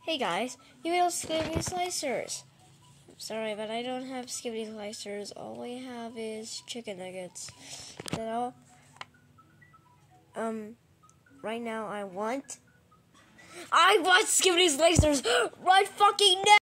Hey guys, you know Skibidi slicers. Sorry, but I don't have Skibidi slicers. All I have is chicken nuggets. So, right now I want Skibidi slicers right fucking now!